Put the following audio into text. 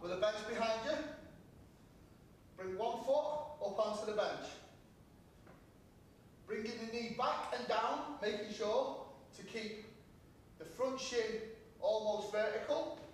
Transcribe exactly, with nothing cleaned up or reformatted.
with a bench behind you. Bring one foot up onto the bench. Bringing the knee back and down, making sure to keep the front shin almost vertical.